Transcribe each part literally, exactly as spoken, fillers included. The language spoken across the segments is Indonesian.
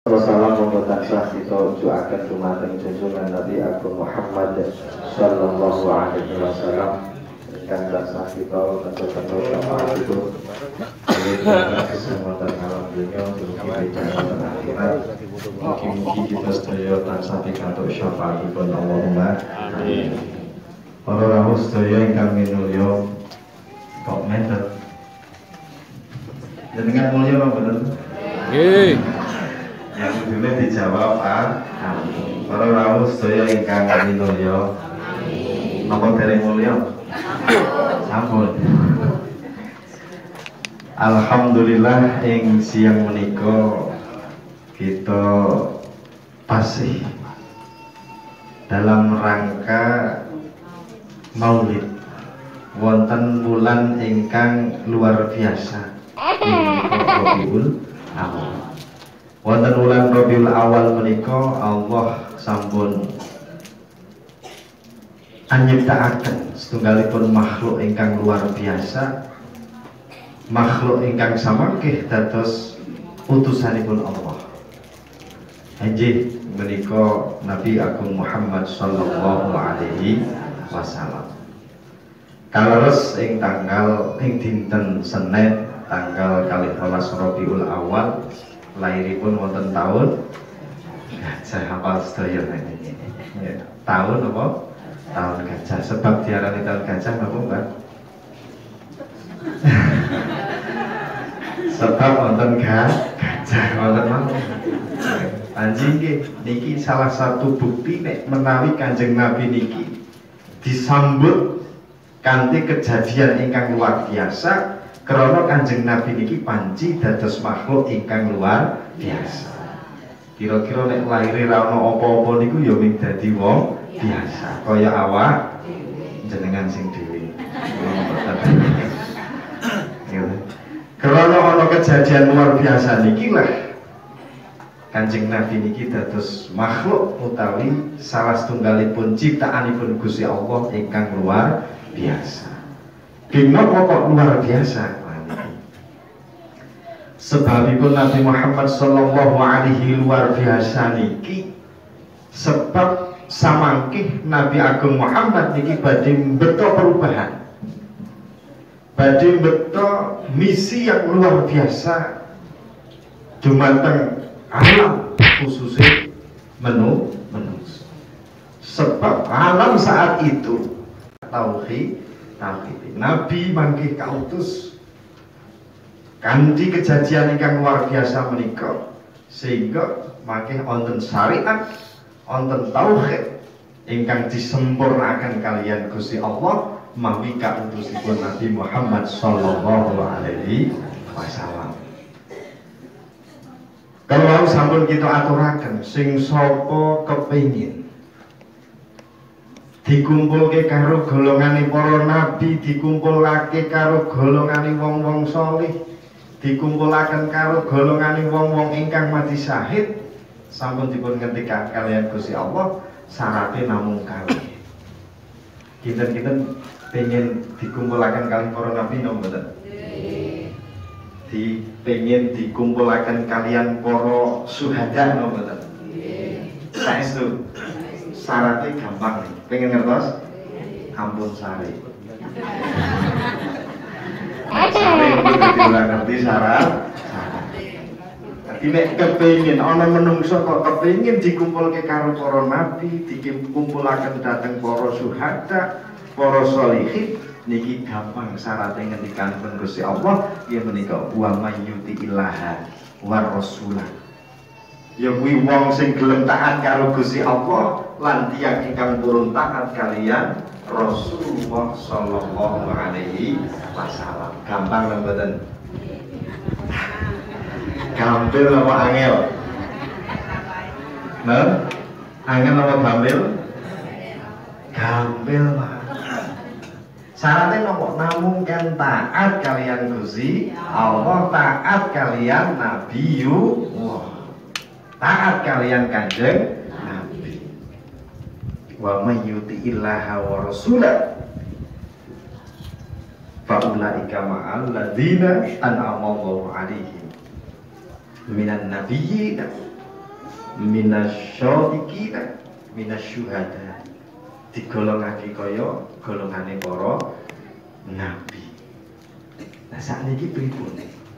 Wassalamualaikum warahmatullahi wabarakatuh. Dumateng junjungan Nabi Agung Muhammad sallallahu alaihi wasallam ingkang tansah kita kecepatan syafaat itu kesempatan alam dunia mugi dijalaken akhirat mugi kita sedaya tansah pikantuk syafaatipun Allahumma amin. Para rawuh sedaya ingkang minulya kok menten jenengan mulya apa bener? Nggih. Yang dulu dijawab amin. Para rawuh sedaya ingkang minulya napa dereng mulya? Sampun. Alhamdulillah ing siang menika kita tasih dalam rangka Maulid wonten bulan ingkang luar biasa Rabiul Awal. Wonten bulan Rabiul Awal menika Allah sampun anyiptakaken setunggalipun makhluk ingkang luar biasa, makhluk ingkang samangkih dados utusanipun Allah. Injih menika Nabi Agung Muhammad sallallahu alaihi wasallam. Kaleres ing tanggal ing dinten Senin tanggal kalih rolas Rabiul Awal lairipun wonten taun gajah hafal sedaya ya, tahun apa? Tahun gajah. Sebab diarani tahun gajah napa, Mbak? Sebab wonten gajah wonten mawon. Anjing niki salah satu bukti nek menawi Kanjeng Nabi niki disambut kanthi kejadian ingkang luar biasa. Karena Kanjeng Nabi niki panci dados makhluk ingkang luar biasa. Kira-kira nek laire ra ono apa-apa niku ya ming dadi wong biasa. Kaya awak jenengan sing dhewe. Karena ono kejadian luar biasa niki lah Kanjeng Nabi niki dados makhluk utawi salah setunggalipun ciptaanipun Gusti Allah ingkang luar biasa. Bina pokok luar biasa. Sebabipun Nabi Muhammad sallallahu alaihi luar biasa niki sebab samangkih Nabi Agung Muhammad niki badhe mbeta perubahan, badhe mbeta misi yang luar biasa dumateng alam khususnya menu menungso. Sebab alam saat itu tauhid tauhid Nabi mangkih kautus kanthi kejadian ingkang luar biasa menika sehingga mangkih wonten syariat wonten tauhid ingkang disempurnakan kalian Gusti Allah mawi kautusipun Nabi Muhammad sallallahu alaihi wasallam. Kalau sampun kita aturaken sing sapa kepengin dikumpulke karo golongane para nabi, dikumpulake karo golongane wong-wong saleh, dikumpulaken karo golongane wong-wong ingkang mati syahid, sampun dipun ngendika kalian Gusti Allah syaratnya namung kalih. Kinten-kinten pengen dikumpulaken kalian para nabi napa mboten? Di pengen dikumpulaken kalian para syuhada napa mboten? Saestu syaratnya gampang nih. Pengen ngertos? Ampun sari. Sari itu tidak ngerti syarat. Jadi nek kepengin ana menungso kok kepengin dikumpulke karo para nabi, dikumpulaken dhateng para syuhada, para sholihin, niki gampang syaratnya ngendikanipun Gusti Allah ya menika wa mayyuti ilaha war rasulah. Ya kuwi wong sing gelem taat karo Gusti Allah lan tiyang ingkang purun taat kalian Rasulullah sallallahu alaihi wasallam. Gampang lho mboten? Gampil apa angel? Nah, angel apa gampil? Gampil Pak. Syaratnya nopo namung kan taat kalian Gusti Allah, taat kalian Nabiyullah, taat kalian Kanjeng Nabi. Wa may yuti'illaha wa rasulah fa ulaika ma'al ladzina an'ama Allahu 'alaihim minan nabiyyin minasyadiqina minasyuhada. Digolongake kaya golongane para nabi. Nah sakniki pripun?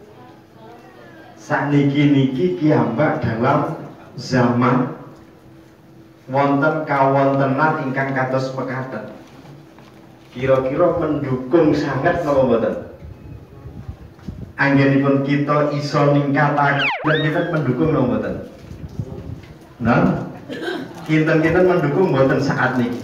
Sakniki niki piyambak dalam zaman wonten kawontenan ingkang kados mekaten. Kira-kira mendukung sangat napa mboten? Anggenipun kita iso ningkataken kita mendukung napa mboten? Nah, kinten-kinten mendukung mboten saat niki.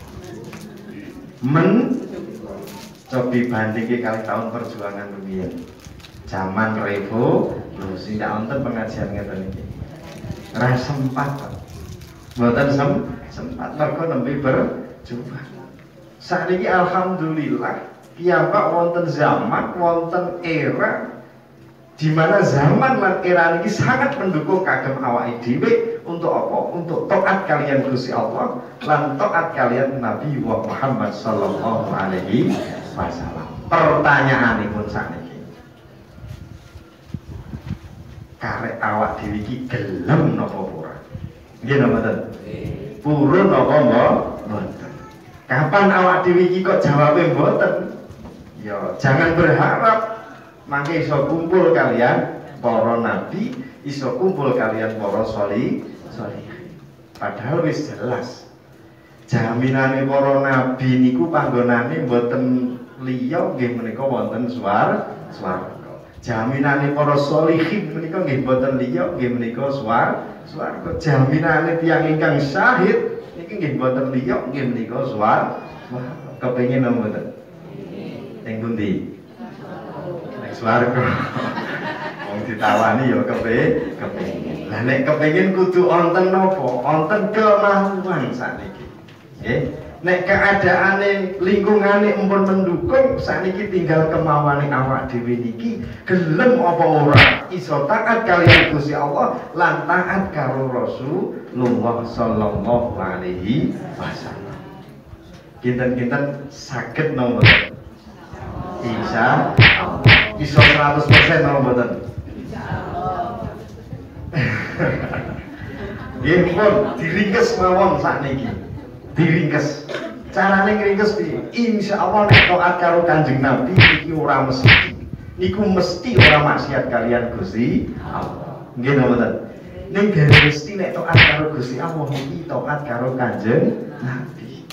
Men cobi bandingke kali tahun perjuangan rumiyin. Zaman revolusi ndak wonten pengajian ngeten iki. Ra sempat. Mboten sem sempat mergo nembe berjuang. Sakniki alhamdulillah piyambak wonten zaman, wonten era di mana zaman lan era niki sangat mendukung kagem awake dhewe untuk apa? Untuk taat kalian Gusti Allah lan taat kalian Nabi Muhammad sallallahu alaihi wasallam. Pertanyaanipun sakniki, karek awak dhewe iki gelem napa ora? Nggih napa mboten? Purun napa mboten? Kapan awak dhewe iki kok jawabe mboten? Ya jangan berharap mangke iso kumpul kalian para nabi, iso kumpul kalian para sholih sholih. Padahal wis jelas jaminane para nabi niku panggonane mboten liya nggih menika wonten swarga. Jaminane para sholihin menika nggih mboten liya nggih menika swarga. Jaminane tiyang ingkang syahid niki nggih mboten liya nggih menika swarga. Kepengin napa mboten? Teng pundi? Swarga. Wong ditawani ya kepe kepengin. Lah nek kepengin kudu wonten napa? Wonten kemauan sakniki. Nggih. Nek keadaane lingkungane umpun mendukung, sakniki tinggal kemauane awak dhewe niki gelem apa ora iso taat kaliyan Gusti Allah lan taat karo Rasulullah sallallahu alaihi wasallam. Kinten-kinten saged napa? Insya Allah. Iso seratus persen napa mboten? Nggih pun diringkes mawon sakniki. Diringkes. Carane ngringkes piye? Insyaallah nek taat karo Kanjeng Nabi iki ora mesti. Niku mesti ora maksiat kalian Gusti Allah. Nggih napa mboten? Ning dhewe mesti nek taat karo Gusti Allah iki taat karo Kanjeng Nabi.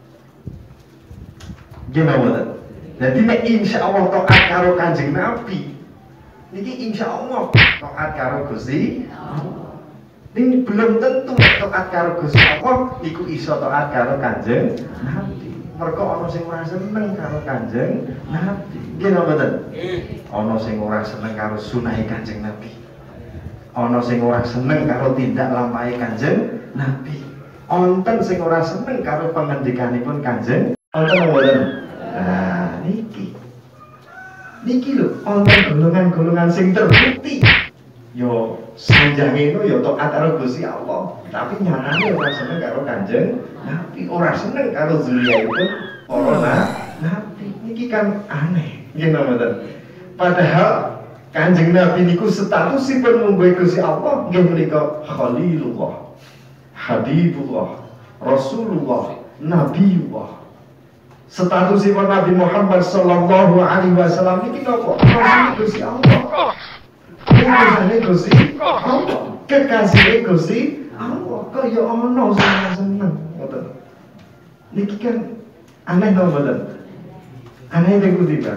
Nggih napa mboten? Jadi nek insyaallah taat karo Kanjeng Nabi niki insyaallah taat karo Gusti Allah. Ning belum tentu taat karo Gusti Allah iku iso taat karo Kanjeng Nabi. Mergo ana sing ora seneng karo Kanjeng Nabi. Nggih napa mboten? Ana sing ora seneng karo sunah Kanjeng Nabi. Ana sing ora seneng karo tindak lampahe Kanjeng Nabi. Wonten sing ora seneng karo pangendikanipun Kanjeng. Wonten mboten? Nah, niki. Niki lho, wonten golongan-golongan sing terbukti. Yo sanjange itu yo taat karo Gusti Allah, tapi nyatane ora seneng karo Kanjeng Nabi, ora seneng karo zuriyahipun para nabi. Niki kan aneh, nggih mboten? Padahal Kanjeng Nabi niku statusipun mungguh Gusti Allah nggih menika Khalilullah, Habibullah, Rasulullah, Nabiullah. Statusipun Nabi Muhammad sallallahu alaihi wasallam niki napa? Rasul Gusti Allah. Kekasih Gusti Allah, kekasih Gusti Allah. Kaya ana sing seneng ngoten. Niki kan aneh to mboten? Aneh niku tiba.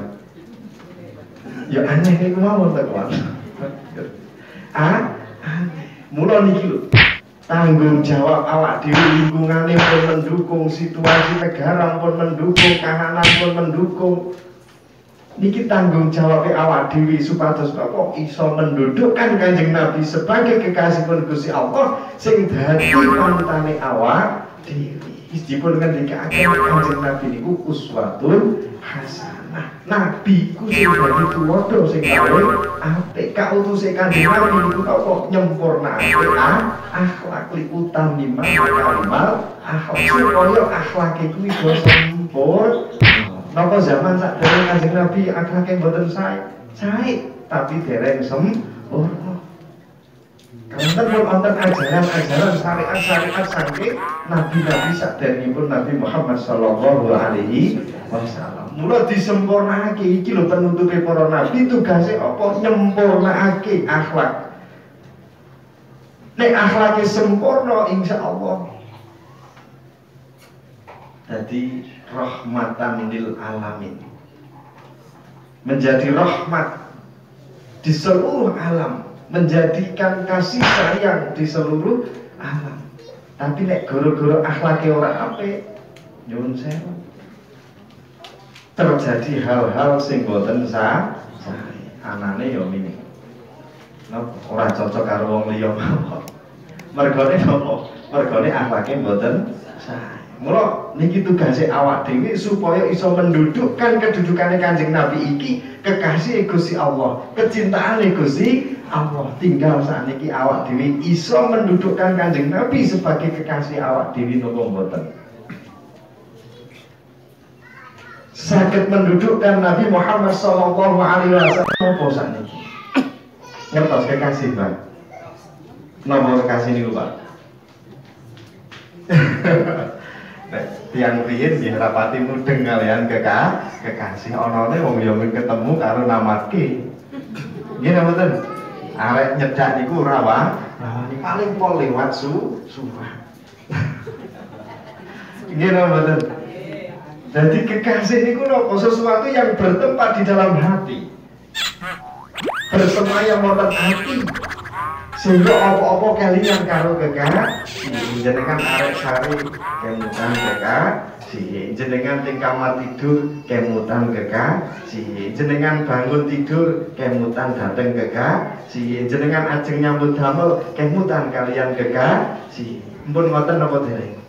Ya aneh niku mawon ta kuwi. Ah, mula niki lho. Tanggung jawab awak dhewe lingkungane pun mendukung, situasi negara pun mendukung, kahanan pun mendukung. Niki tanggung jawab awak dhewe supados apa iso mendudukkan Kanjeng Nabi sebagai kekasihipun Gusti Allah sing dadi panuntane awak dhewe. Meskipun ngendikake Kanjeng Nabi niku uswatun hasanah. Nabi ku sing dadi tulodo sing paling apik. Kautuse Kanjeng Nabi niku apa nyempurnake akhlak li utami kalimat akhlak supaya akhlake kuwi do sempurna. Napa zaman sak dereng Kanjeng Nabi akhlake mboten sae, sae tapi dereng sempurna. Karena pun wonten ajaran-ajaran syariat-syariat saking nabi-nabi saderengipun Nabi Muhammad sallallahu alaihi wasallam. Mula disempurnakake iki lho penutupe para nabi, tugase apa? Nyempurnakake akhlak. Nek akhlake sempurna insyaallah dadi rahmatan lil alamin. Menjadi rahmat di seluruh alam, menjadikan kasih sayang di seluruh alam. Tapi nek goro-goro akhlake ora apik, nyuwun sewu, terjadi hal-hal sing boten sah, anane yo mini. Napa ora cocok karo wong liya mawon. Mergone napa? Mergone akhlake boten sah. Mula niki tugase awak dhewe supaya iso mendudukkan kedudukane Kanjeng Nabi iki kekasih Gusti Allah, kecintaane Gusti Allah. Tinggal sakniki awak dhewe iso mendudukkan Kanjeng Nabi sebagai kekasih awak dhewe napa mboten. Saged mendudukkan Nabi Muhammad sallallahu alaihi wasallam napa sakniki? Ngertos kekasih, Pak. Napa kekasih niku, Pak? Tiang riyin nggih rapati mudeng kalian keka kekasih anane wong ya ketemu karo namatke. Nggih mboten. Arek nyedak niku ora wae, paling pol liwat su suwah. Nggih mboten. Jadi kekasih niku napa sesuatu yang bertempat di dalam hati. Bersemayam wonten hati. Sehingga apa-apa kalian karo kekasih, jenengan arek sari kemutan kekasih, jenengan ting kamar tidur kemutan kekasih, jenengan bangun tidur kemutan dateng kekasih, jenengan ajeng nyambut damel kemutan kalian kekasih. Mpun ngoten napa dereng?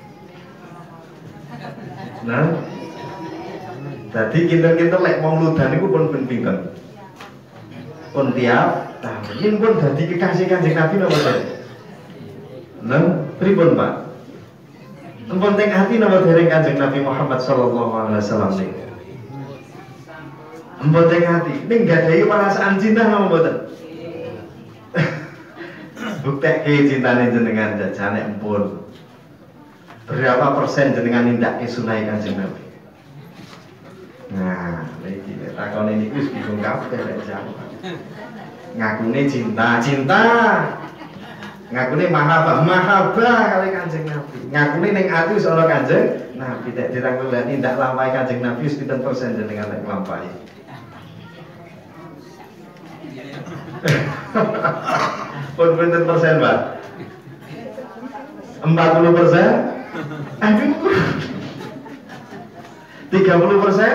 Nah, jadi kinten-kinten lek wong ludan niku pun ben pinten? Pun tiap tahun. Ini pun dadi kekasih Kanjeng Nabi napa dereng? Nah, pripun Pak? Mpun teng ati napa dereng Kanjeng Nabi Muhammad sallallahu alaihi wasallam niku? Mpun teng ati, ning gadhahi perasaan cinta napa mboten? Bukteke cintane jenengan jajane empun. Berapa persen jenengan nindakke sunah Kanjeng Nabi? Nah, iki takon ini wis bingung kabeh lek jawab. Ngakune cinta, cinta. Ngakune mahabbah, mahabbah kali Kanjeng Nabi. Ngakune ning ati wis ana Kanjeng Nabi, nek dirangkul tindak lampahi Kanjeng Nabi wis pinten persen jenengan lek lampahi. Pun pinten persen, Pak? empat puluh persen? Aduh. tiga puluh persen?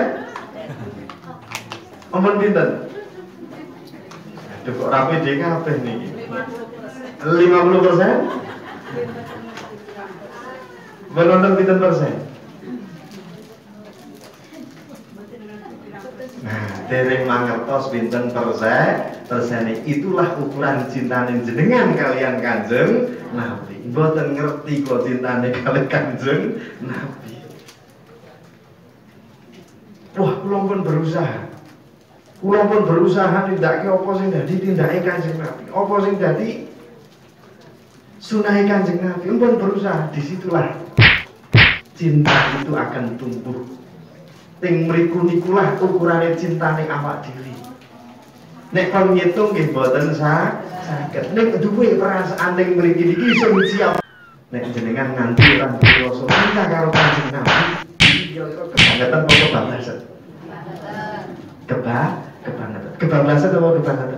Ampun pinten? Aduh kok rapi dhewe kabeh niki. lima puluh persen? Menonton pinten persen? Nah, dereng mangertos pinten persen? Persen itulah ukuran cintane jenengan kalian Kanjeng Nabi. Mboten ngerti kok cintane kalian Kanjeng Nabi. Wah, kula pun berusaha. Kula pun berusaha nindakake apa sing dadi tindake Kanjeng Nabi. Apa sing dadi sunah Kanjeng Nabi. Pun berusaha. Disitulah cinta itu akan tumbuh. Ting mriku nikulah ukurane cintane awak dhewe. Nek kon ngitung nggih mboten sah saged. Nek duwe perasaan ning mriki iki iso siap. Nek jenengan nganti lan kulo cinta karo Kanjeng Nabi, ya kok kebangetan apa kebablasan? Keba, kebangetan. Kebablasan apa kebangetan?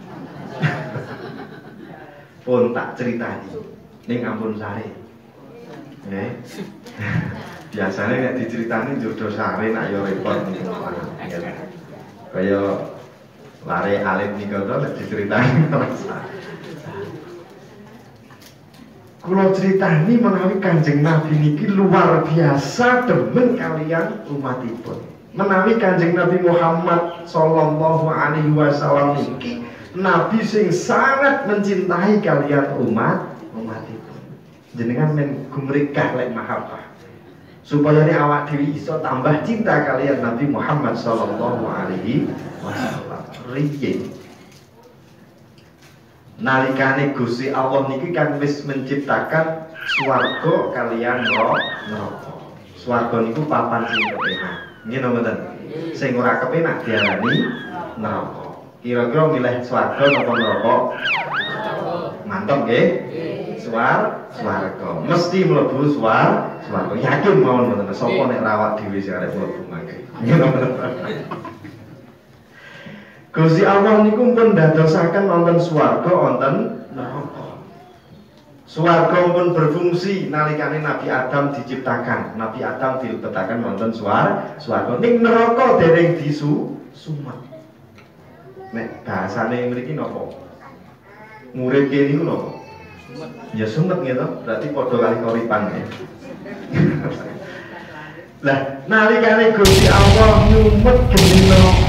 Pun tak ceritani ning ampun sare. Nggih. Biasanya nek diceritani jodoh sare nak yo repot niku. Kaya lare alit niku to nek diceritani terasa. Kula critani menawi Kanjeng Nabi niki luar biasa demen kalian umatipun. Menawi Kanjeng Nabi Muhammad sallallahu alaihi wasallam niki nabi sing sangat mencintai kalian umat umatipun. Jenengan men gumregah lek mahabbah. Supaya ini awak dhewe iso tambah cinta kalian Nabi Muhammad sallallahu alaihi wasallam. Riyin nalikane Gusti Allah niki kan wis menciptakan swarga kaliyan neraka. Swarga niku papan sing kepenak. Nggih napa mboten? Sing ora kepenak diarani neraka. Kira-kira milih swarga napa neraka? Mantap nggih? Swar, swarga. Mesti mlebu swar, swarga. Yakin mawon mboten sapa nek rawak dhewe sing arep mlebu mangke. Nggih napa mboten? Gusti Allah niku pun dadosaken wonten swarga wonten neraka. Swarga pun berfungsi nalikane Nabi Adam diciptakan. Nabi Adam dilebetaken wonten swar, swarga. Ning neraka dereng disu sumet. Nek bahasane mriki napa? Murid kene niku napa? Ya sumet gitu. Berarti padha kali koripan ya. Lah nalikane Gusti Allah nyumet geni neraka.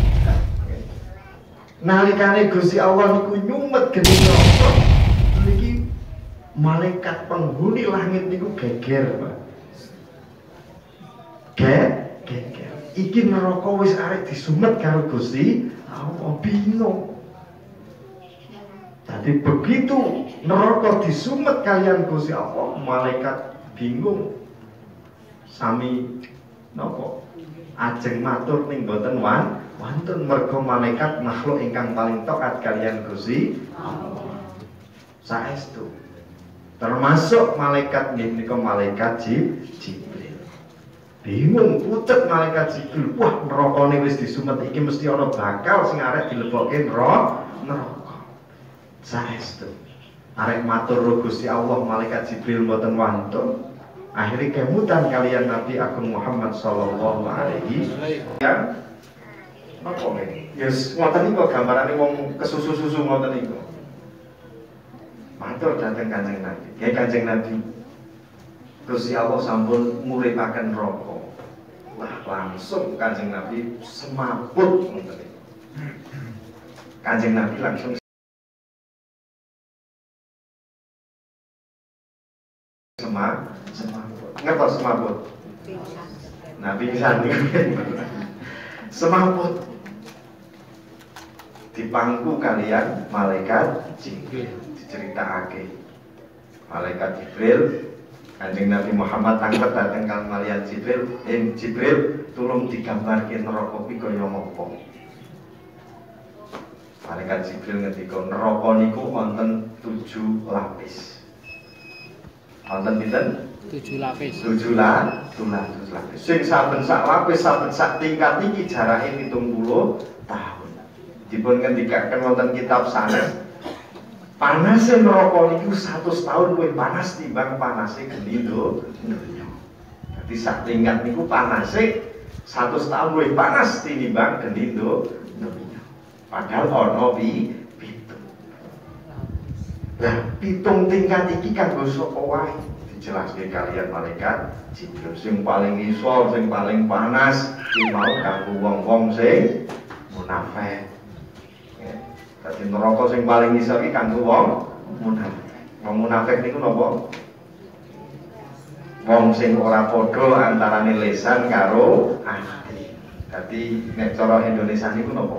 Nalikane Gusti Allah niku nyumet geni neraka niki malaikat penghuni langit niku geger, Pak. Ge, geger. Iki neraka wis arek disumet karo Gusti Allah, bingung. Tadi begitu neraka disumet kalian Gusti Allah, malaikat bingung. Sami napa? Ajeng matur ning boten wan wonten merga malaikat makhluk ingkang paling taat kalian Gusti Allah. Saestu. Termasuk malaikat nggih menika malaikat Jibril. Bingung pucet malaikat Jibril. Wah, nerakane wis disumet iki mesti ana bakal sing arek dilebokke neraka. Saestu. Arek matur Gusti Allah malaikat Jibril mboten wantun. Akhirnya kemutan kalian Nabi Agung Muhammad Sallallahu Alaihi Wasallam. Apa ini? Yes, ngoten niku gambarane wong kesusu-susu ngoten niku. Matur dhateng Kanjeng Nabi. Nggih Kanjeng Nabi. Gusti Allah sampun muripaken neraka. Wah, langsung Kanjeng Nabi semaput ngoten niku. Kanjeng Nabi langsung semar, semaput. Ngapa semaput? Nah, pingsan semaput. Dipangku kalian malaikat Jibril diceritakake. Malaikat Jibril Kanjeng Nabi Muhammad tanglet dateng kalian Jibril, "Eh Jibril, tolong digambarke neraka kuwi kaya ngapa?" Malaikat Jibril ngendika, "Neraka niku wonten tujuh lapis." Wonten pinten? tujuh lapis. tujuh lah, tujuh lapis. Sing saben sak lapis, saben sak tingkat iki jarake pitung puluh tahun. Dipun ngendikaken wonten kitab sanes, panase neraka niku seratus tahun luwih panas timbang panase geni donya. Dadi sak tingkat niku panase seratus tahun luwih panas tinimbang geni donya. Padahal ana pi pitung. Lah pitung tingkat iki kanggo sapa wae? Dijelaske kalian malaikat Jibril. Sing paling isor, sing paling panas iki mau kanggo wong-wong sing munafik. Dadi neraka sing paling isor iki kanggo wong munafik. Wong munafik niku napa? Wong sing ora padha antarane lisan karo ati. Dadi nek cara Indonesia niku napa?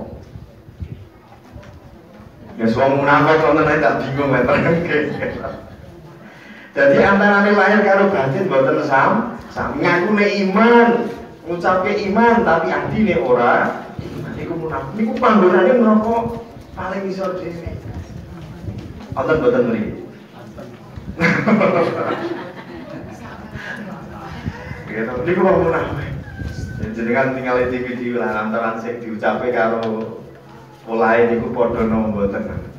Ya wong munafik wonten ae tak bingung meter. Jadi antarane lahir karo batin mboten sam, sam ngakune iman, ngucapke iman tapi atine ora iman. Niku munafik. Niku panggonane neraka paling isor dhewe. Wonten mboten mriki? Gitu. Niku wong munafik. Jenengan tinggal di video lah antara sing diucapke karo polahe niku padha mboten.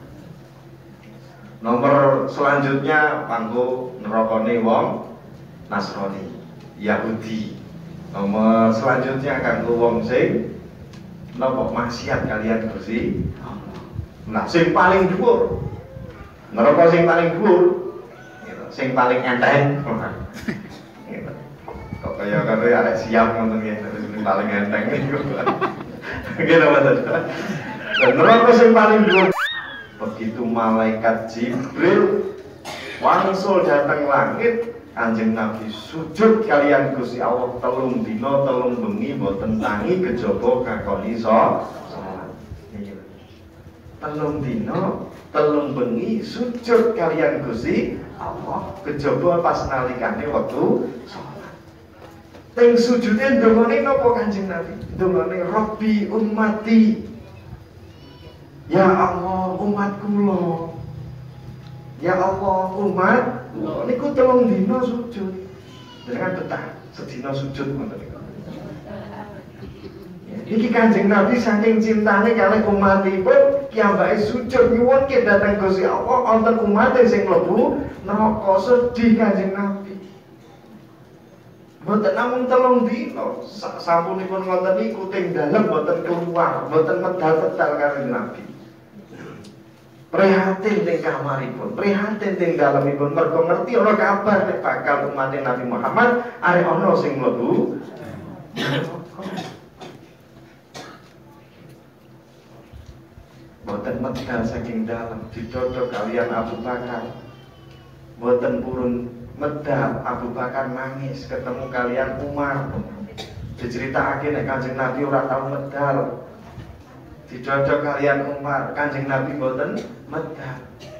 Nomor selanjutnya panggo nerakane wong Nasrani, Yahudi. Nomor selanjutnya kanggo wong sing napa maksiat kalian Gusti. Nah, sing paling dhuwur. Neraka sing paling dhuwur, gitu. Sing paling enteng. Gitu. Kok kaya karo arek siap ngoten nggih, sing paling enteng niku. Nggih napa to? Neraka sing paling dhuwur. Begitu malaikat Jibril wangsul datang langit, Kanjeng Nabi sujud kalian Gusti Allah telung dina telung bengi mboten tangi kejaba kakoni salat. Telung dina telung bengi sujud kalian Gusti Allah kejaba pas nalikane wektu salat. Teng sujude ndongane napa Kanjeng Nabi? Ndongane Rabbi ummati. Ya Allah umat kula. Ya Allah umat kula niku telung dina sujud. Dengan betah sedina sujud ngoten niku. Iki Kanjeng Nabi saking cintane kalih umatipun piyambake sujud nyuwunke dhateng Gusti Allah wonten umat sing mlebu neraka sedih Kanjeng Nabi. Mboten namung telung dina sampunipun ngoten niku teng dalem mboten keluar, mboten medal-medal karo Nabi. Prihatin teng kamaripun, prihatin teng dalemipun mergo ngerti ana kabar nek bakal umat Nabi Muhammad arek ana sing mlebu. Boten medal saking dalam didodok kalian Abu Bakar. Boten purun medal Abu Bakar nangis ketemu kalian Umar. Diceritakake nek Kanjeng Nabi ora tau medal. Didodok kalian Umar, Kanjeng Nabi boten medal.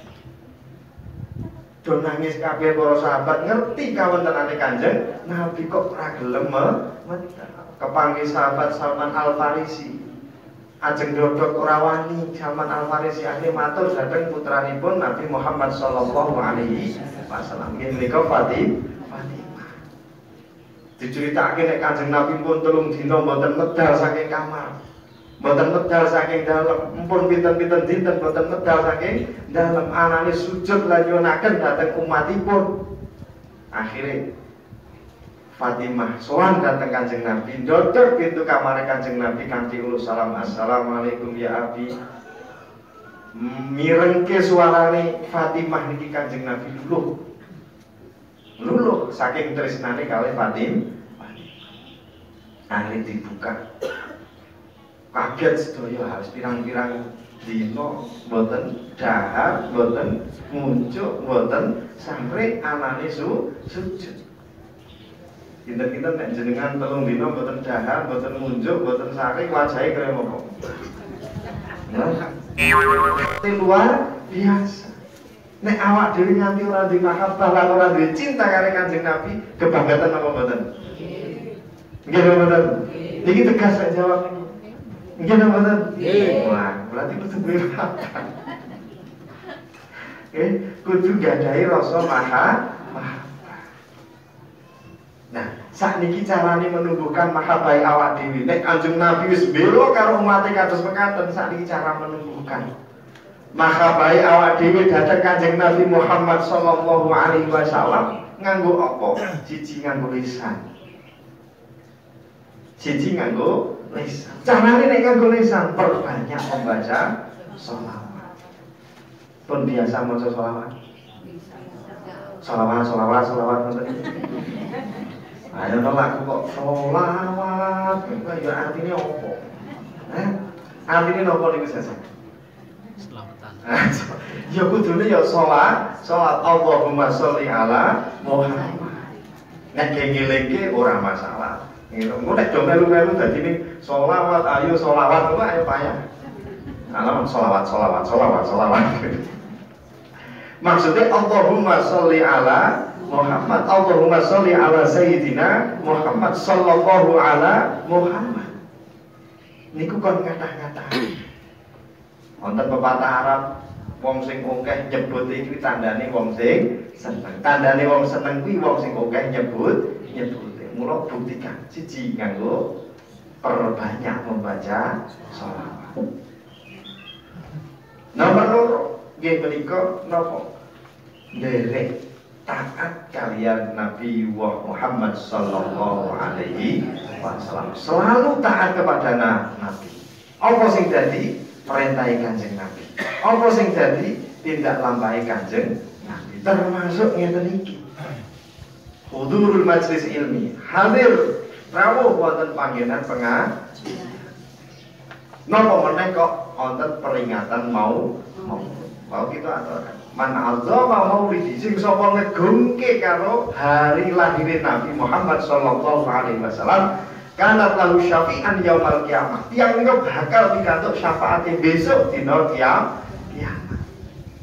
Do nangis kabeh para sahabat ngerti kawontenane Kanjeng Nabi kok ora gelem medal. Kepanggih sahabat Salman Al Farisi. Ajeng dodok ora wani Salman Al Farisi akhir matur dhateng putranipun Nabi Muhammad sallallahu alaihi wasallam. Nggih menika Fatimah. Diceritake nek Kanjeng Nabi pun telung dina mboten medal saking kamar. Mboten medal saking dalem, mumpun pinten-pinten dinten mboten medal saking dalem anane sujud lan nyuwunaken dhateng umatipun. Akhire Fatimah sowan dateng Kanjeng Nabi, ndodok pintu kamar Kanjeng Nabi kanthi ulus salam, assalamualaikum ya Abi. Mirengke suarane Fatimah niki Kanjeng Nabi luluh. Luluh saking tresnane kalih Fatimah. Akhire dibuka. Kaget sedaya harus pirang-pirang dina mboten dahar, mboten muncul, mboten sampai anane su sujud. Kinten-kinten nek jenengan telung dina mboten dahar, mboten munjuk, mboten sare wajahe kaya apa? Nah, luar biasa. Nek awak dhewe nganti ora duwe mahabbah lan ora duwe cinta karo Kanjeng Nabi, kebanggaan apa mboten? Nggih mboten. Niki tegas nek jawab niku. Nggih mboten? Nggih. Wah, berarti kudu duwe mahabbah. Eh, kudu gadahi rasa maha maha. Nah, sakniki carane menumbuhkan mahabbah awak dhewe. Nek Kanjeng Nabi wis bela karo umat kados mekaten, sakniki cara menumbuhkan mahabbah awak dhewe dhateng Kanjeng Nabi Muhammad sallallahu alaihi wasallam nganggo apa? Siji nganggo lisan. Siji nganggo lisan. Carane nek nganggo lisan perbanyak membaca sholawat. Pun biasa maca sholawat. Sholawat, sholawat, sholawat ngoten. Ayo nolak kok sholawat, ya artinya apa? Eh? Artinya apa niku sesuk? Selamatan. Ya kudune ya sholat, sholat Allahumma sholli ala Muhammad. Nek ngelingke ora masalah. Ngono nek do melu-melu dadi ning sholawat, ayo sholawat kok ayo payah. Alam sholawat, sholawat, sholawat, sholawat. Maksudnya Allahumma sholli ala Muhammad, Allahumma sholli ala Sayyidina Muhammad sallallahu ala Muhammad. Niku kon ngathah-ngathah. Wonten pepatah Arab, wong sing akeh nyebut iki tandane wong sing seneng. Tandane wong seneng kuwi wong sing akeh nyebut, nyebut. Mula buktikan siji nganggo perbanyak membaca sholawat. Nomor loro nggih menika napa? Derek taat kalian Nabi Muhammad sallallahu alaihi wasallam. Selalu taat kepada Nabi. Apa sing dadi perintahe Kanjeng Nabi? Apa sing dadi tindak lampahe Kanjeng Nabi? Termasuk ngeten iki. Hudurul majlis ilmi, hadir rawuh wonten panggenan pengajian. Napa meneh kok wonten peringatan mau mau mau kita aturaken. Man azama maulidi sing sapa ngegungke karo hari lahir Nabi Muhammad sallallahu alaihi wasallam kana lahu syafi'an yaumal kiamah. Tiyang niku bakal pikantuk syafaate besok dina kiamat.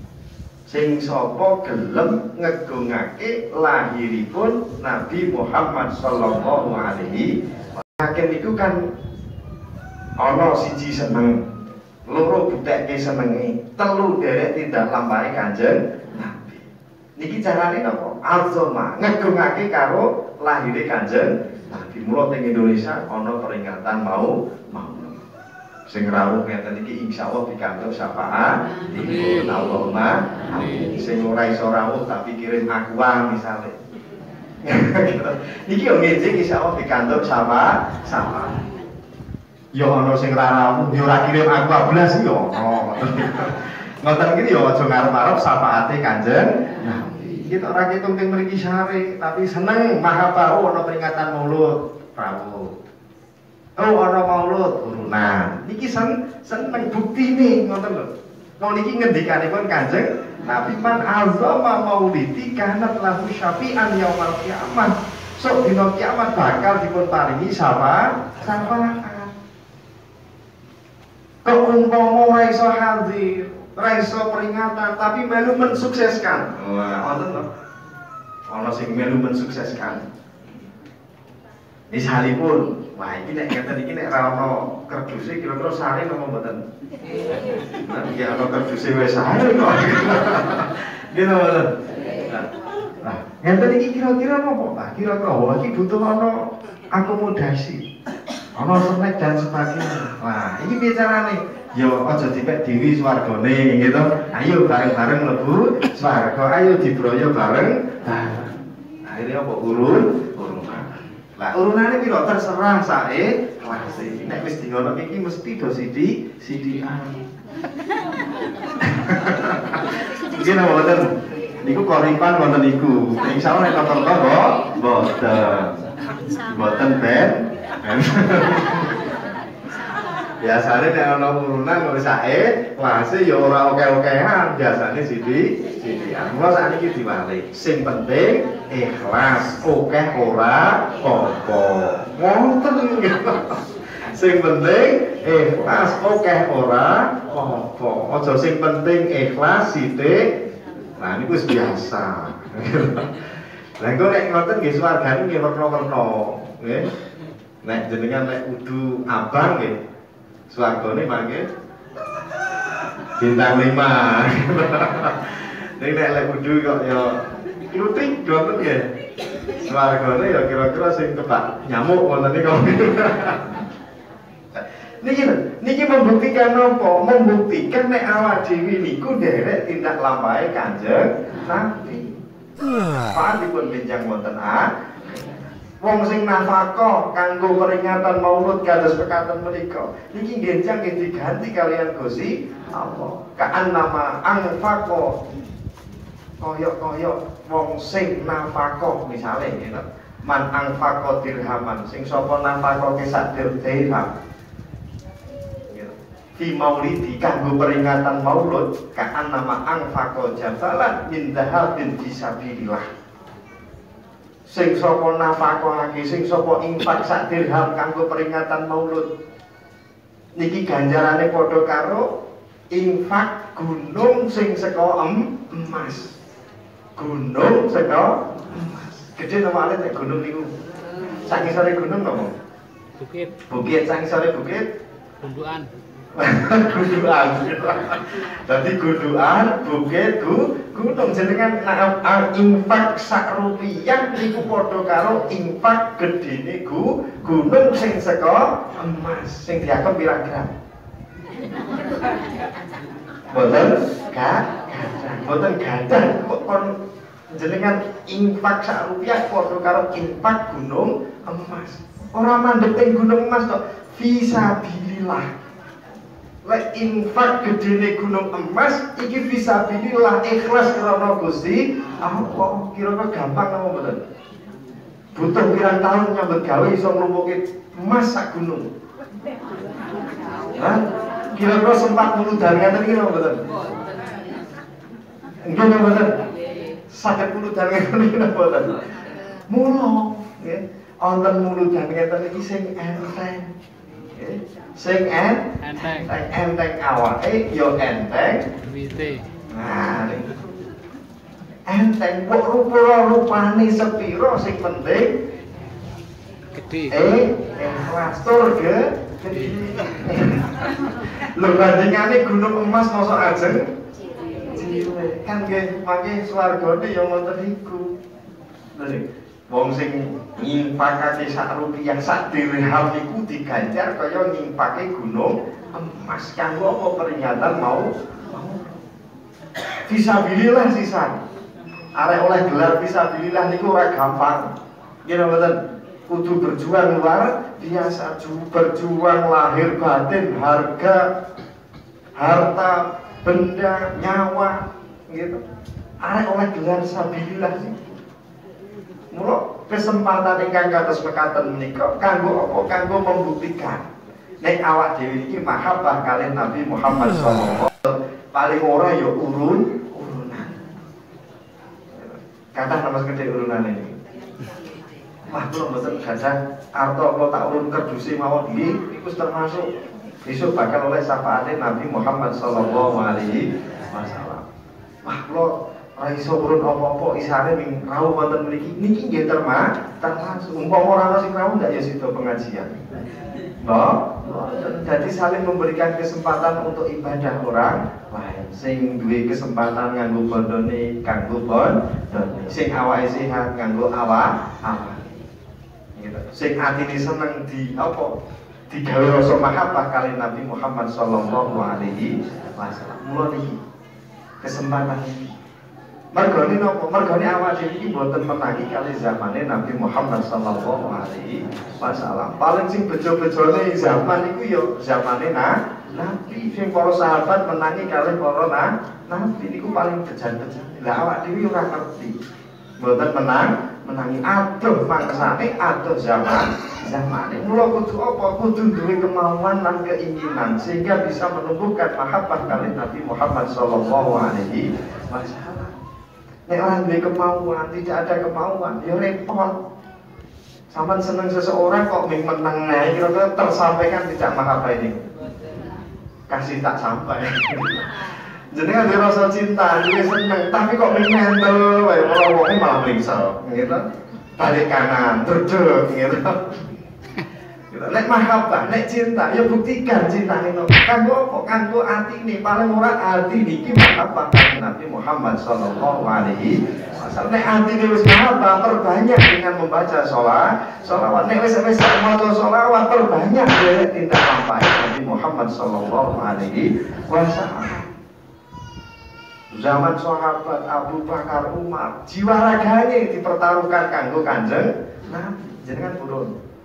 sing sapa gelem ngegungake lahiripun Nabi Muhammad sallallahu alaihi wasallam iku kan ana siji seneng, loro butekke senenge, telu derek tindak lampahe Kanjeng Nabi. Niki carane napa? Azama ngegungake karo lahire Kanjeng Nabi. Mula teng Indonesia ana peringatan mau mau sing rawuh ngeten iki insyaallah pikantuk syafaat dipun Allahumma amin. Sing ora iso rawuh tapi kirim aqua misale. Niki yo ngene insyaallah pikantuk syafaat syafaat. Yo ana sing ora rawuh yo ora kirim aqua blas yo ono. Ngoten iki yo aja ngarep-arep syafaate Kanjeng Nabi. Kita ora ketung teng mriki sare tapi seneng mahabahu ana peringatan Maulud rawuh. Oh ana maulud urunan. Niki sen seneng buktine ngoten lho. Nah niki ngendikanipun Kanjeng Nabi man azama maulidi kanat lahu syafi'an yaumal kiamat. Sok dina kiamat bakal dipun paringi syafaat syafaat. Kok umpama ora iso hadir, ora iso peringatan tapi melu mensukseskan. Wah, ngoten lho. Ana sing melu mensukseskan. Misalipun, wah ini nek ngeten iki nek ra ono kerduse kira-kira sare napa mboten? Nah, iki ana kerduse wis sare kok. Gitu mboten. Nah, ngeten iki kira-kira napa, Pak? Kira-kira wah iki butuh ana akomodasi. Ana snack dan sebagainya. Wah, iki bicarane yo aja dipek dhewe swargane gitu. Ayo bareng-bareng mlebu swarga, ayo dibroyo bareng. Nah, akhirnya apa urun? Lah urunane piro terserah sae klase. Nek wis dingono iki mesti do sidi sidian. Iki napa mboten? Niku koripan wonten niku. Insyaallah nek tonton kok mboten. Mboten ben. Biasane nek ana urunan wis sae klase ya ora oke-okehan, biasane sidi sidian. Mula sakniki diwalik. Sing penting ikhlas, oke ora apa. Ngoten gitu. Sing penting ikhlas, oke ora apa. Aja sing penting ikhlas sithik. Nah niku wis biasa. Lah engko nek ngoten nggih swargane nggih werna-werna, nggih. Nek jenengan nek kudu abang nggih. Swargane mangke bintang lima. Nek nek kudu kok ya kluting ngoten ya. Swargane ya kira-kira sing kebak nyamuk ngoten niku. Niki niki membuktikan apa? Membuktikan nek awak dhewe niku nderek tindak lampahe Kanjeng Nabi. Pak dipun benjang wonten ah. Wong sing nafkah kanggo peringatan Maulud kados pekaten menika. Niki genjang nggih diganti kalian Gusti Allah. Kaan nama anfaqo koyok-koyok wong sing nafkah misale ngene. Man anfaqo dirhaman sing sapa nafkah ke sak dirham. Di maulidi kanggo peringatan Maulud kaan nama anfaqo jabalan min dhahabin fisabilillah. Sing sapa nafkahake sing sapa infak sak dirham kanggo peringatan Maulud niki ganjarane padha karo infak gunung sing saka emas. Gunung saka emas. Gedhe napa alit nek gunung niku? Sak ngisore gunung napa? Bukit. Bukit sak ngisore bukit? Gundukan. Gundukan. Dadi gundukan, bukit, gu, gunung jenengan nak infak sak rupiah niku padha karo infak gedene gu, gunung sing saka emas sing dianggep pirang gram. Boten gak gadah, boten gadah kok kon jenengan infak sak rupiah padha karo infak gunung emas. Ora mandhep ing gunung emas kok fisabilillah. Lek infak gedene gunung emas iki fisabilillah ikhlas karena Gusti Allah. Kira-kira gampang napa mboten? Butuh pirang tahun nyambut gawe iso nglumpuke emas sak gunung. Hah? Kira-kira sempat puluh dangan iki napa mboten? Nggih napa mboten? Saged puluh dangan iki napa mboten? Mula nggih, wonten mulu dangan iki sing enteng. Sing en enteng enteng awake yo enteng duwite. Nah, enteng kok rupa-rupane sepiro sing penting Gede. eh ikhlas surga gede. Lho bandingane gunung emas mosok ajeng cilik kan nggih mangke swargane ya ngoten iku. Lho wong sing nyimpakake sak rupiah sak dirham niku diganjar kaya nyimpake gunung emas. Kanggo apa peringatan mau fisabilillah sisan. Arek oleh gelar fisabilillah niku ora gampang. Nggih mboten? Kudu berjuang luar biasa, berjuang lahir batin, harga harta, benda, nyawa gitu. Arek oleh gelar fisabilillah niku. Mula kesempatan ingkang kados mekaten menika kanggo apa? Kanggo membuktikan nek awak dhewe iki mahabbah kalih Nabi Muhammad sallallahu alaihi wasallam paling ora ya urun urunan. Kata nama gede urunan ini. Wah, kula mboten gadah arta kula tak urun kerdusi mawon nggih iku termasuk besok bakal oleh syafaate Nabi Muhammad sallallahu alaihi wasallam. Wah, kula ora iso urun apa-apa isane ning rawuh wonten mriki niki nggih terma termasuk umpama ora ana sing rawuh ndak ya sida pengajian. Nah, jadi saling memberikan kesempatan untuk ibadah orang lain. Sing duwe kesempatan nganggo bondone kanggo bondone, sing awake sehat nganggo awak awak. Gitu. Sing atine seneng di apa? Digawe rasa mahabbah kali Nabi Muhammad sallallahu alaihi wasallam. Mula niki kesempatan iki. Mergane napa? Mergane awak dhewe iki mboten menangi kali zamane Nabi Muhammad sallallahu alaihi wasallam. Paling sing bejo-bejone zaman iku ya zamane nah, Nabi. Sing para sahabat menangi kali para nah, Nabi niku paling bejan-bejan. Lah awak dhewe ora ngerti. Mboten menang, menangi adoh mangsane, adoh zaman zamane. Mula kudu apa? Kudu duwe kemauan lan keinginan sehingga bisa menumbuhkan mahabbah kali Nabi Muhammad sallallahu alaihi wasallam. Nek orang duwe kemauan, tidak ada kemauan, ya repot. Sampai seneng seseorang kok ming meneng ae kira-kira tersampaikan tidak mahabbah ini. Kasih tak sampai. Jenengan duwe rasa cinta, duwe seneng, tapi kok ming ngendel wae wong malah mringsel, gitu. Balik kanan, dredeg, gitu. Nek mahabbah, nek cinta, ya buktikan cinta itu. Kanggo apa? Kanggo ati ini, paling ora ati niki mahabbah Nabi Muhammad sallallahu alaihi wasallam. Nek ati ini wis mahabbah, perbanyak dengan membaca sholawat. Sholawat nek wis wis maca sholawat, perbanyak dari tindak lampahi Nabi Muhammad sallallahu alaihi wasallam. Zaman sahabat Abu Bakar, Umar, jiwa ragane dipertaruhkan kanggo Kanjeng Nabi. Jenengan purun.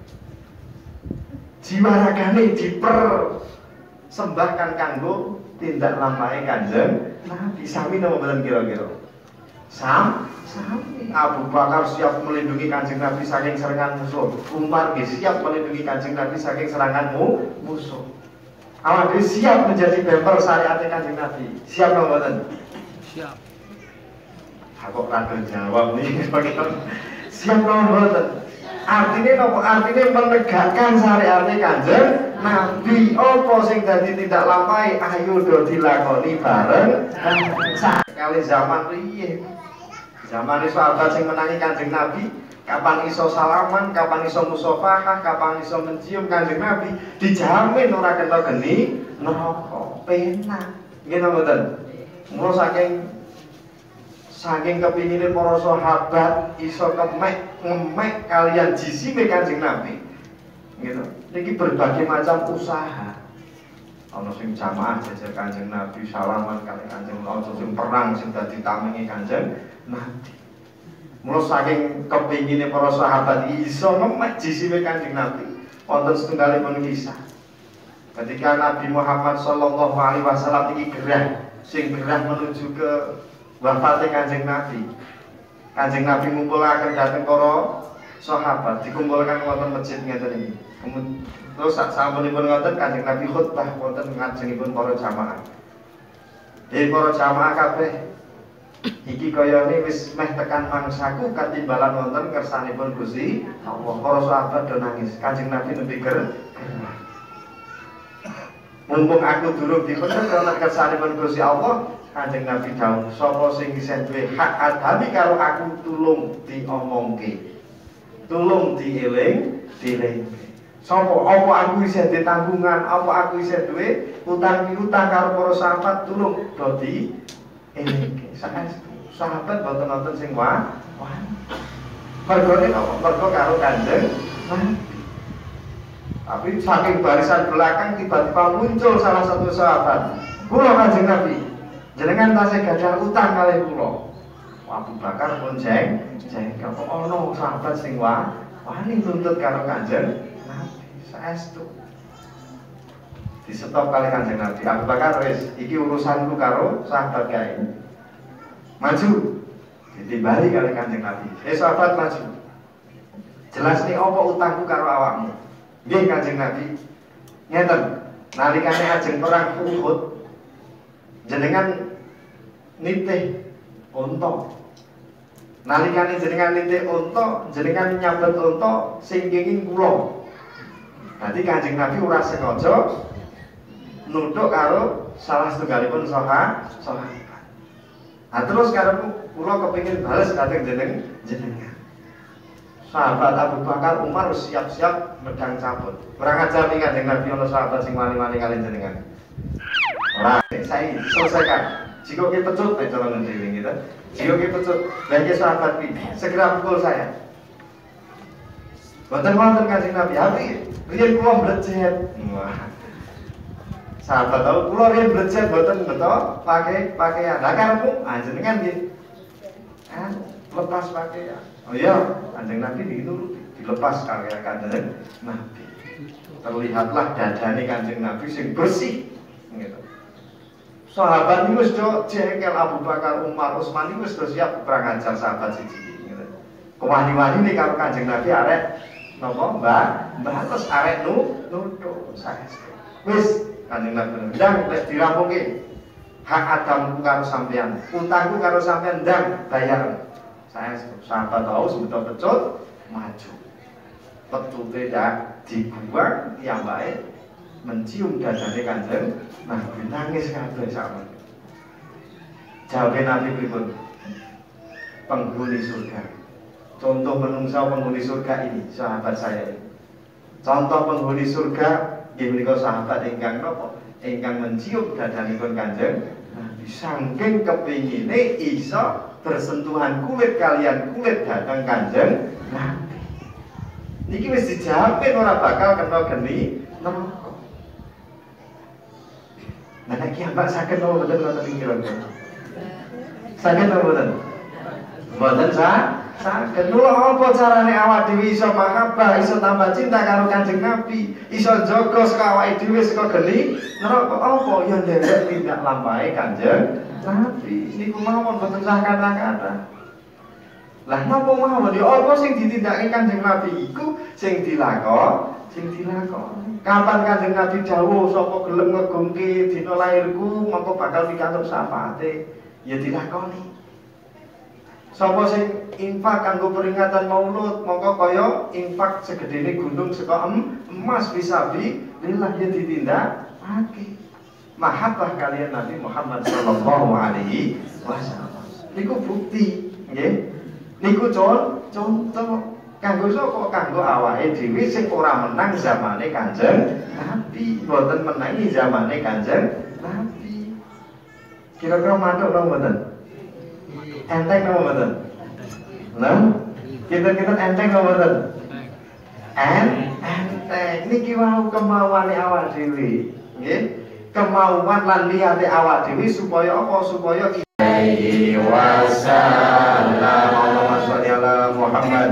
Jiwa ragane dipersembahkan kanggo tindak lampahi Kanjeng Nabi. Sami napa mboten kira-kira? Sam, sami. Abu Bakar siap melindungi Kanjeng Nabi saking serangan musuh. Umar nggih siap melindungi Kanjeng Nabi saking seranganmu musuh. Awak dhewe siap menjadi member syariat Kanjeng Nabi. Siap napa mboten? Siap. Aku ora jawab nih. Siap napa mboten? Artinya apa? Artinya menegakkan syariat Kanjeng Nabi. Apa sing dadi tidak lampahi ayo do dilakoni bareng. Sekali zaman riye. Zaman sahabat sing menangi Kanjeng Nabi, kapan iso salaman, kapan iso musafahah, kapan iso mencium Kanjeng Nabi, dijamin ora kena geni neraka. Penak. Nggih napa mboten? Mula saking saking kepingine para sahabat iso kemek ngemek kalian jisime Kanjeng Nabi gitu. Niki berbagai macam usaha. Ana sing jamaah jajar Kanjeng Nabi, salaman kali Kanjeng Nabi, sing perang sing dadi tamengi Kanjeng Nabi. Mula saking kepingine para sahabat iso ngemek jisime Kanjeng Nabi, wonten setunggalipun kisah. Ketika Nabi Muhammad sallallahu alaihi wasallam iki gerah, sing gerah menuju ke wafatnya Kanjeng Nabi. Kanjeng Nabi ngumpulaken dhateng para sahabat, dikumpulkan wonten masjid ngeten iki. Terus sasampunipun ngoten Kanjeng Nabi khutbah wonten ngajengipun para jamaah. Eh para jamaah kabeh, iki kayane wis meh tekan mangsaku katimbalan wonten kersanipun Gusti Allah. Para sahabat do nangis. Kanjeng Nabi nembe ger. mumpung aku durung dipendhet ana kersanipun Gusti Allah, Kanjeng Nabi dawuh, sapa sing isih duwe hak adami karo aku tulung diomongke. Tulung dieling, dielingke. Sapa apa aku isih duwe tanggungan, apa aku isih duwe utang piutang karo para sahabat tulung do dielingke. Saestu sahabat boten wonten sing wah. Mergone napa? Mergo karo Kanjeng Nabi. Tapi saking barisan belakang tiba-tiba muncul salah satu sahabat. Kula Kanjeng Nabi, jenengan tasih gadah utang kalih kula. Abu Bakar pun jeng, jeng kok ana sahabat sing wah, wani nuntut karo Kanjeng Nabi. Saestu. Di stop kali Kanjeng Nabi. Abu Bakar wis iki urusanku karo sahabat kae. Maju. Ditimbali kali Kanjeng Nabi. Eh sahabat maju. Jelas nih apa utangku karo awakmu. Nggih Kanjeng Nabi. Ngeten, nalikane ajeng perang Uhud jenengan nitih unta. Nalikane jenengan nitih unta, jenengan nyabet unta sing kenging kula. Dadi Kanjeng Nabi ora sengaja nuthuk karo salah setunggalipun saha sahabat. Nah terus karo kula kepengin bales dhateng jeneng jenengan. Sahabat Abu Bakar Umar siap-siap medang cabut. Perang ajar ning Kanjeng Nabi ana sahabat sing wani-wani kali jenengan. Ora, saya selesaikan. Jika kita pecut, nek cara ngendi kita. Jika kita pecut, bagi sahabat ini segera pukul saya. Boten wonten Kanjeng Nabi, tapi riyen kula mblecet. Wah. Sahabat tahu kula riyen mblecet boten beto pakai pakaian. Lah karepmu jenengan nggih. Kan lepas pakaian. Oh iya, Kanjeng Nabi dituruti, dilepas karya Kanjeng Nabi. Terlihatlah dadane Kanjeng Nabi sing bersih. Gitu. Sahabat ini wis do jengkel Abu Bakar, Umar, Utsman ini wis do siap perang ajar sahabat siji gitu. Kewani-wani nih karo Kanjeng Nabi arek napa Mbak, Mbak terus arek nu nuthuk saestu. Wis Kanjeng Nabi ndang wis dirampungke. Hak adamku karo sampean, utangku karo sampean ndang bayar. Saestu. Sahabat tahu sebetul pecut maju. Petute dak dibuang piyambake mencium dadane Kanjeng Nabi, nangis kabeh sama. Jawabe Nabi pripun? Penghuni surga. Contoh menungsa penghuni surga ini, sahabat saya ini. Contoh penghuni surga nggih menika sahabat ingkang napa? Ingkang mencium dadanipun Kanjeng Nabi. Saking kepingine iso bersentuhan kulit kalian kulit datang Kanjeng Nabi. Niki wis dijamin ora bakal kena geni neraka. Nah, kiamat sakit apa betul betul pikiran kan? Sakit apa betul? Betul sah, sakit. Nulo apa carane awak dewi iso mahabbah, iso tambah cinta karo Kanjeng Nabi, iso jaga saka awake dhewe saka geni neraka apa? Ya nderek tindak lampahe Kanjeng Nabi. Niku mawon boten sah kata-kata. Lah napa mawon ya apa sing ditindakake Kanjeng Nabi iku sing dilakon, sing dilakon. Kapan Kanjeng Nabi dawuh sapa gelem ngegungke dina lairku mongko bakal pikantuk syafaate, ya dilakoni. Sapa sing infak kanggo peringatan Maulud mongko kaya infak segedene gunung saka emas bisabi lillah ya ditindakake. Mahabbah kalian Nabi Muhammad sallallahu alaihi wasallam. Niku bukti, nggih. Niku contoh kanggo sapa? Kanggo awake dhewe sing ora menang zamane Kanjeng Nabi, mboten menangi zamane Kanjeng Nabi. Kira-kira mantuk napa mboten? Enteng napa mboten? Lah, kita-kita enteng napa mboten? En enteng. Niki wau kemauane awak dhewe, nggih. Kemauan lan niate awak dhewe supaya apa? Supaya alaihi wasallam. Allahumma sholli ala Muhammad.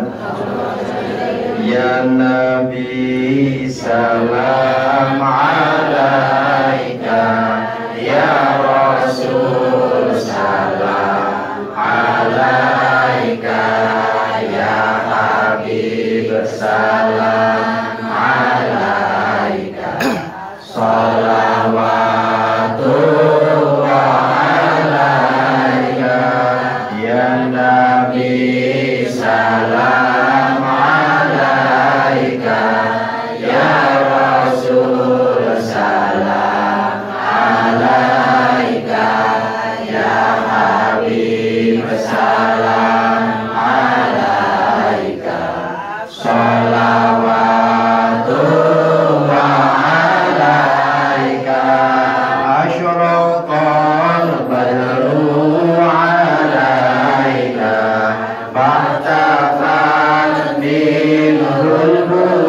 Ya Nabi salam alaika, ya Rasul salam alaika, ya Habib salam alaika, salawatullah alaika, ya Nabi Bahtafat minhul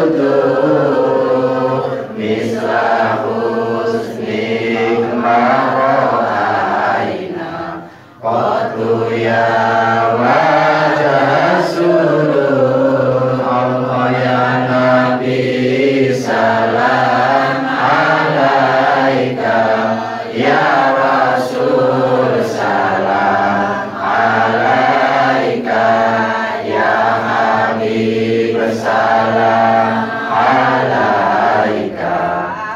butuh misla husni kemaro'aina qatu ya wajah surun Allah ya Nabi salam alaika ya Rasul salam alaika ya Habib salam alaika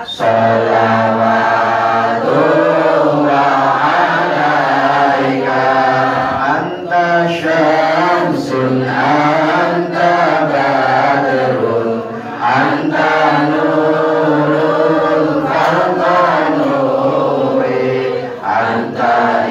sholawatullah alaika anta syamsun anta badrun anta nurun fawqa nuri anta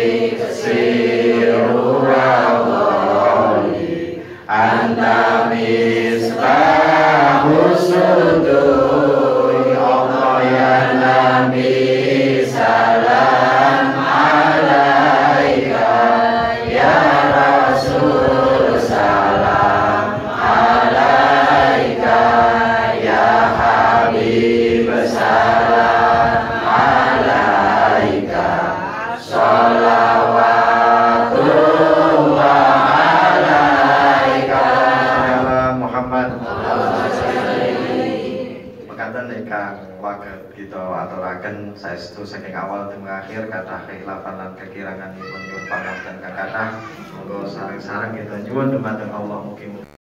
iksiru rawani anta misbahu suduri Allah ya Nabi salam alaika ya Rasul salam alaika ya Habib salam alaika sholawatullah alaika ya Muhammad mekaten ingkang waget kita aturaken saestu saking awal dumugi akhir kathah khilafan lan kekiranganipun nyuwun pangapunten kathah monggo sareng-sareng kita nyuwun dumateng Allah mugi-mugi